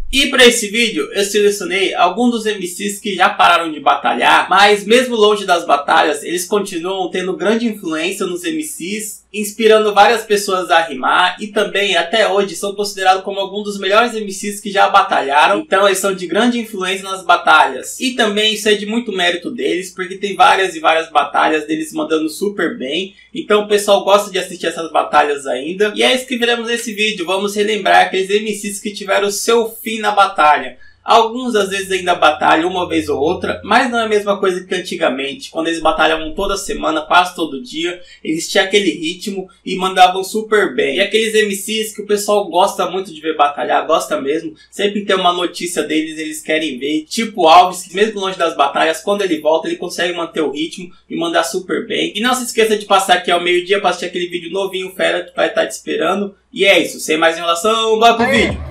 E para esse vídeo eu selecionei alguns dos MCs que já pararam de batalhar, mas mesmo longe das batalhas, eles continuam tendo grande influência nos MCs, inspirando várias pessoas a rimar e também até hoje são considerados como alguns dos melhores MCs que já batalharam, então eles são de grande influência nas batalhas. E também isso é de muito mérito deles, porque tem várias e várias batalhas deles mandando super bem, então o pessoal gosta de assistir essas batalhas ainda. E é isso que veremos nesse vídeo, vamos relembrar aqueles MCs que tiveram seu fim na batalha. Alguns às vezes ainda batalham uma vez ou outra, mas não é a mesma coisa que antigamente, quando eles batalhavam toda semana, quase todo dia, eles tinham aquele ritmo e mandavam super bem. E aqueles MCs que o pessoal gosta muito de ver batalhar, gosta mesmo, sempre tem uma notícia deles, eles querem ver, tipo Alves, que mesmo longe das batalhas, quando ele volta, ele consegue manter o ritmo e mandar super bem. E não se esqueça de passar aqui ao meio-dia para assistir aquele vídeo novinho, fera, que vai estar te esperando. E é isso, sem mais enrolação, bora pro vídeo!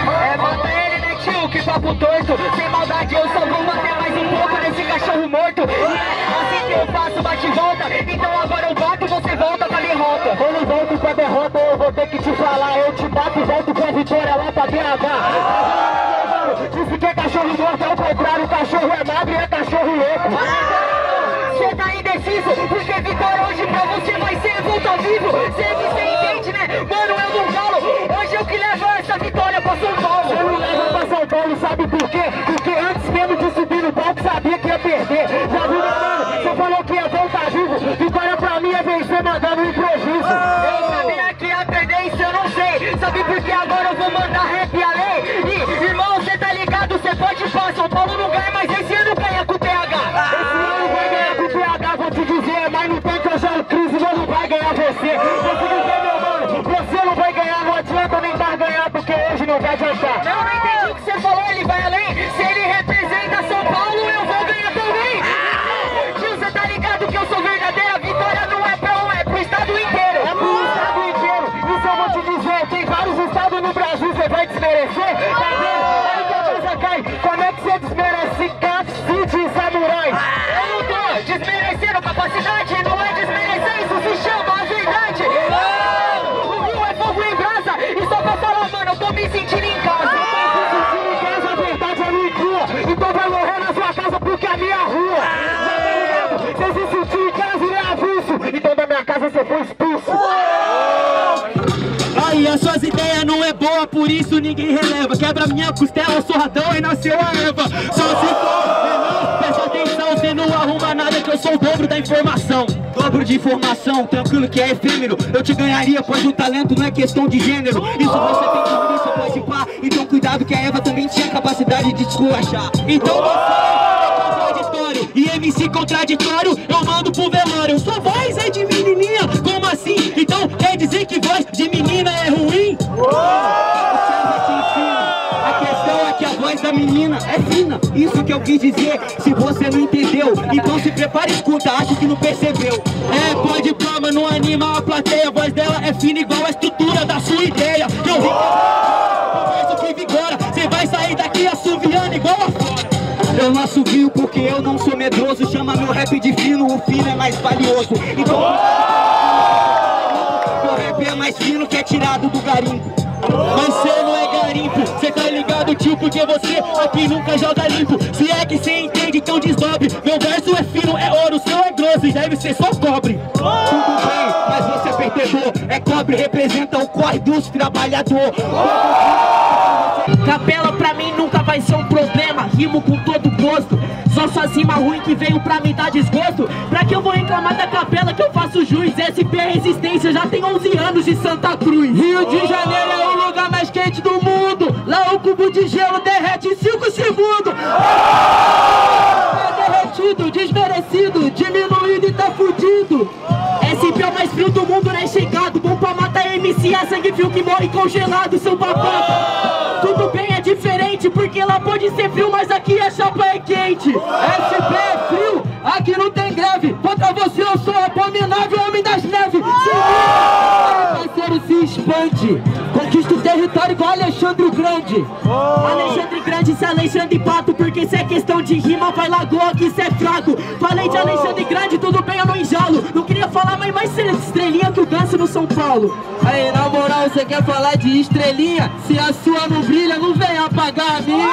Que papo torto, sem maldade eu só vou bater mais um pouco nesse cachorro morto. Assim que eu faço bate e volta, então agora eu bato e você volta pra derrota. Quando volto pra derrota eu vou ter que te falar, eu te bato e volto pra vitória lá pra BH. Disse que é cachorro morto, é o contrário, cachorro é magro e é cachorro louco. Você tá indeciso, porque vitória hoje pra você vai ser volta vivo. Você entende, né? Mano, eu não falo, hoje eu que levo essa vitória pra São Paulo. São Paulo, sabe por quê? Porque antes mesmo de subir no palco sabia que ia perder. Já viu, meu mano? Você falou que ia voltar vivo. Vitória pra mim é vencer mandando um improviso. Eu sabia que ia perder, isso eu não sei. Sabe por que agora eu vou mandar rap além? E, irmão, você tá ligado? Você pode ir pra São Paulo, não ganha, mas esse ano ganha com o PH. Esse ano vai ganhar com o PH, vou te dizer. Mas não tem que eu já o crise, mas não vai ganhar você. Vou te dizer, meu mano, você não vai ganhar, não adianta nem vai ganhar, porque hoje não vai adiantar. Não entendi o que você falou, ele vai além. Se ele representa São Paulo, eu vou ganhar também. Gil, você tá ligado que eu sou verdadeira? Vitória não é pra um, é pro estado inteiro. É pro estado inteiro, isso eu vou te dizer. Tem vários estados no Brasil, você vai desmerecer? Tá vendo? Aí que a coisa cai. Como é que você desmerece Cacete e Samurai? Eu não tô desmerecendo capacidade, não é desmerecer, isso se chama a verdade. O Rio é fogo em brasa, e só pra falar, mano, eu tô me sentindo em casa. Então vai morrer na sua casa porque a minha rua. Você se sentiu em casa e é avulso, então da minha casa você foi expulso. Aí as suas ideias não é boa, por isso ninguém releva. Quebra minha costela, eu sou radão e nasceu a Eva. Só se for menor, presta atenção, você não arruma nada que eu sou o dobro da informação. Dobro de informação, tranquilo que é efêmero. Eu te ganharia, pois o talento não é questão de gênero. Isso você tem que ouvir, só pode pá. Então cuidado que a Eva também tinha capacidade de te esculachar. Então você é contraditório e MC contraditório, eu mando pro velório. Sua voz é de menininha, como assim? Então quer dizer que voz de menina é ruim? A questão é que a voz da menina é fina, isso que eu quis dizer. Se você não entendeu, então se prepare e escuta, acho que não percebeu. É, pode pá, mas não anima a plateia. A voz dela é fina igual a estrutura da sua ideia. Eu vi que vigora, você vai sair daqui assoviando igual a fora. Eu não assovio porque eu não sou medroso. Chama meu rap de fino, o fino é mais valioso. Então meu rap é mais fino que é tirado do garimpo. Mas você não é garimpo, cê tá ligado, tio, porque você aqui nunca joga limpo. Se é que cê entende, então desdobre. Meu verso é fino, é ouro, o seu é grosso e deve ser só cobre. Tudo bem, mas você perdedor, é cobre, representa o corre dos trabalhadores. Capela pra mim nunca vai ser um problema, rimo com todo gosto. Só suas rimas ruins que veio pra me dar desgosto. Pra que eu vou reclamar da capela que eu faço juiz? SP Resistência já tem 11 anos de Santa Cruz. Rio de Janeiro é o lugar mais quente do mundo. Lá o cubo de gelo derrete em 5 segundos. É derretido, desmerecido, diminuído e tá fudido. SP é o mais frio do mundo, né, chegado. Bom pra matar MC, a sangue frio que morre congelado, seu babaca. Tudo bem, é diferente, porque lá pode ser frio, mas aqui a chapa é quente. SP é frio, aqui não tem greve. Contra você eu sou abominável, homem das neves. Se parceiro se expande, conquista o território. território igual Alexandre o Grande. Alexandre Grande, se Alexandre Pato, porque se é questão de rima, vai Lagoa que cê é fraco. Falei de Alexandre Grande, tudo bem, eu não enjalo. Não queria falar, mas mais estrelinha que o Ganso no São Paulo. Aí, na moral, você quer falar de estrelinha? Se a sua não brilha, não vem apagar a minha.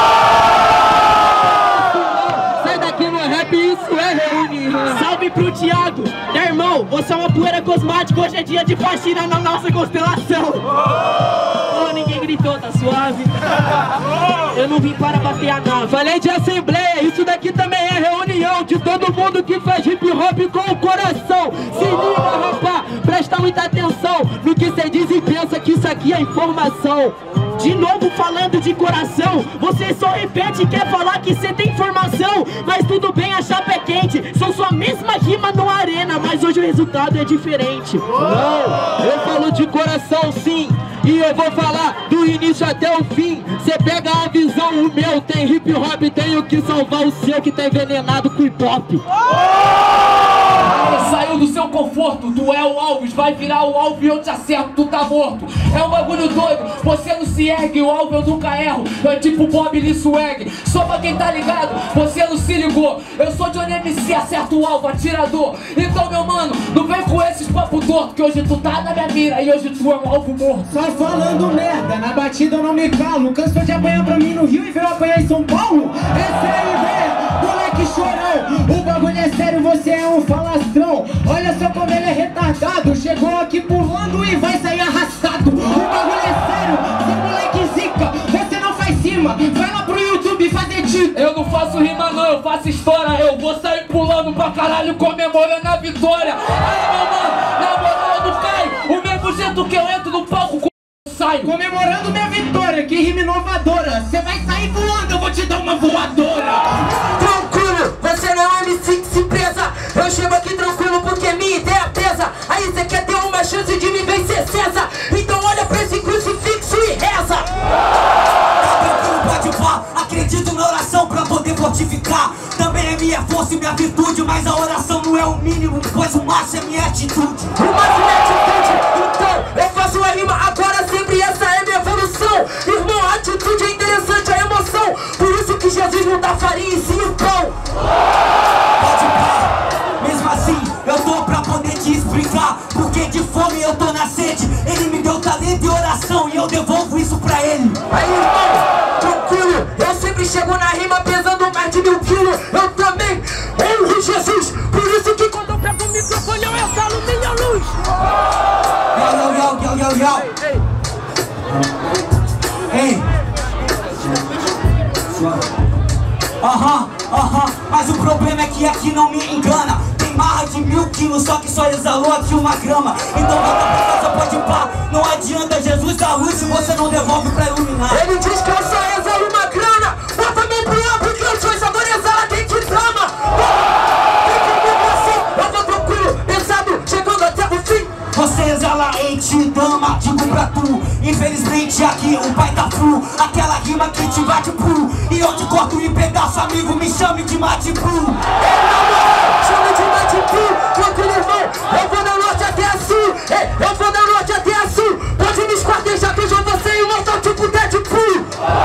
Sai daqui no rap, isso é reunião. Salve pro Thiago, meu irmão, você é uma poeira cosmática. Hoje é dia de faxina na nossa constelação. Oh, ninguém gritou, tá suave. Eu não vim para bater a nave. Falei de assembleia, isso daqui também é reunião de todo mundo que faz hip hop com o coração. Se liga, rapá, presta muita atenção no que cê diz e pensa que isso aqui é informação. De novo falando de coração, você só repete e quer falar que cê tem informação. Mas tudo bem, a chapa é quente, são sua mesma rima no arena, mas hoje o resultado é diferente. Não, eu falo de coração sim, e eu vou falar do início até o fim. Cê pega a visão, o meu tem hip hop, tenho que salvar o seu que tá envenenado com hip hop. Saiu do seu conforto, tu é o Alves, vai virar o alvo e eu te acerto, tu tá morto. É um bagulho doido, você não se ergue, o alvo eu nunca erro. É tipo Bob Lee Swag, só pra quem tá ligado, você não se ligou. Eu sou Johnny MC, acerto o alvo, atirador. Então meu mano, não vem com esses papo torto, que hoje tu tá na minha mira e hoje tu é um alvo morto. Só falando merda, na batida eu não me calo. Cansou de apanhar pra mim no Rio e veio apanhar em São Paulo? Essa é a ideia, moleque chorão. O bagulho é sério, você é um falastrão. Olha só como ele é retardado, chegou aqui pulando e vai sair arrastado. O bagulho é sério, seu moleque zica, você não faz cima. Vai lá pro YouTube fazer tipo. Eu não faço rima não, eu faço história. Eu vou sair pulando pra caralho, comemorando a vitória. Aí meu mano, na moral não cai. O mesmo jeito que eu entro no palco, saio comemorando minha vitória, que rima inovadora. Você vai sair voando, eu vou te dar uma voadora. Tranquilo, você não é MC que se presa. Eu chego aqui tranquilo porque minha ideia pesa. Aí você quer ter uma chance de me vencer, César? Então olha pra esse crucifixo e reza. Pode pá, acredito na oração pra poder fortificar. Também é minha força e minha virtude, mas a oração não é o mínimo, pois o máximo é minha atitude. O máximo é atitude, então eu faço a rima agora sempre, essa é minha evolução. Irmão, a atitude é interessante, a emoção. Por isso que Jesus não dá farinha e sim o pão. Pode pá, mesmo assim eu tô pra poder te explicar. Porque de fome eu tô na sede. Ele me deu talento e oração e eu devolvo isso pra ele. Aí irmão, tranquilo, eu sempre chego na rima pesando mais de 1000 quilos. Eu também honro Jesus, por isso que quando eu pego o microfone eu exalo minha luz. Yo. Ei. Mas o problema é que aqui não me engana. Tem marra de 1000 quilos, só que só exalou aqui 1 grama. Então volta pra casa, pode pá. Não adianta Jesus dar luz se você não devolve pra iluminar. Ele diz que eu só exalo 1 grana. Bota a mão pro ar porque eu sou exalor, exala quem te trama. Vem comigo assim, eu vou tranquilo, pesado, chegando até o fim. Você exala em te dama, digo pra tu. Infelizmente aqui o pai tá flu. Aquela rima que te bate pro. E eu te corto em pedaço, amigo, me chame de Mate Bru. Chame de Mate Bru, tranquilo irmão. Eu vou da norte até a sul. Eu vou da norte até a sul. Pode me esquartejar que hoje eu vou ser imortal tipo Deadpool.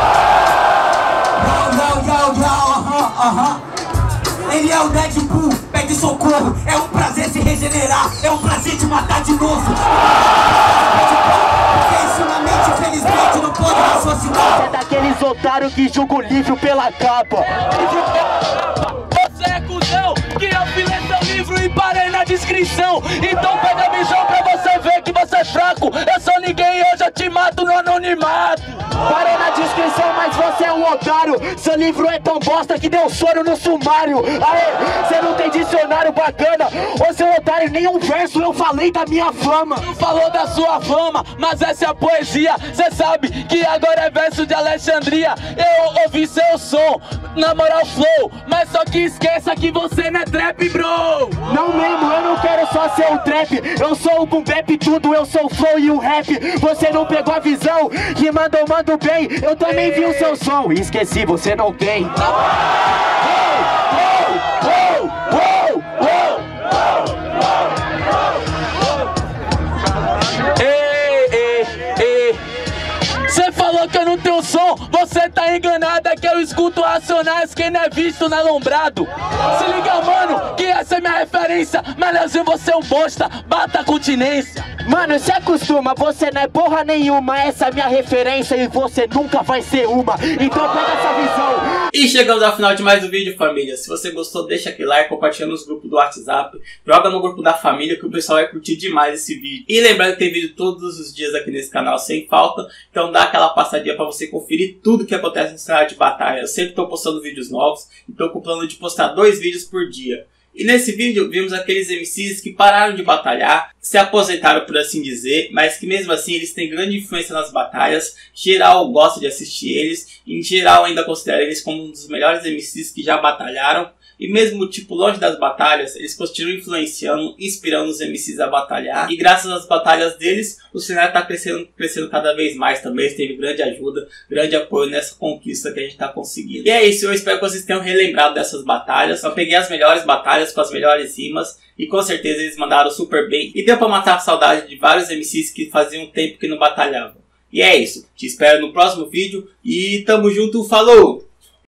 Ele é o Deadpool, pede socorro. É um prazer se regenerar, é um prazer te matar de novo. Porque isso na mente, infelizmente, não pode raciocinar. Você é daqueles otários que julga o livro pela capa. Você é cuzão, que eu filei seu livro e parei na descrição. Então pega a visão pra você ver que você é fraco. Eu sou ninguém e hoje eu te mato no anonimato. Parei na descrição, mas você é um otário. Seu livro é tão bosta que deu soro no sumário. Aê, você não tem dicionário bacana. Ô seu otário, nem um verso eu falei da minha fama. Não falou da sua fama, mas essa é a poesia. Cê sabe que agora é verso de Alexandria. Eu ouvi seu som, na moral flow. Mas só que esqueça que você não é trap, bro. Não mesmo, eu não quero só ser um trap. Eu sou o boom bap tudo, eu sou o flow e o rap. Você não pegou a visão, rimando eu mando bem. Eu também vi o seu som e esqueci, você não tem. no teu som, você tá enganado. É que eu escuto Racionais, quem não é visto não é lombrado. Se liga, mano, que essa é minha referência. Melhorzinho, você é um bosta, bata a continência. Mano, se acostuma, você não é porra nenhuma. Essa é minha referência e você nunca vai ser uma. Então pega essa visão. E chegamos ao final de mais um vídeo, família. Se você gostou, deixa aquele like, compartilha nos grupos do WhatsApp, joga no grupo da família que o pessoal vai curtir demais esse vídeo. E lembrando que tem vídeo todos os dias aqui nesse canal sem falta, então dá aquela passadinha pra você conferir tudo que acontece no cenário de batalha. Eu sempre tô postando vídeos novos e tô com o plano de postar 2 vídeos por dia. E nesse vídeo vimos aqueles MCs que pararam de batalhar, se aposentaram por assim dizer, mas que mesmo assim eles têm grande influência nas batalhas, geral gosta de assistir eles, em geral ainda considera eles como um dos melhores MCs que já batalharam. E mesmo tipo longe das batalhas, eles continuam influenciando, inspirando os MCs a batalhar. E graças às batalhas deles, o cenário está crescendo cada vez mais também. Eles teve grande ajuda, grande apoio nessa conquista que a gente está conseguindo. E é isso, eu espero que vocês tenham relembrado dessas batalhas. Eu peguei as melhores batalhas com as melhores rimas. E com certeza eles mandaram super bem. E deu para matar a saudade de vários MCs que faziam tempo que não batalhavam. E é isso, te espero no próximo vídeo. E tamo junto, falou!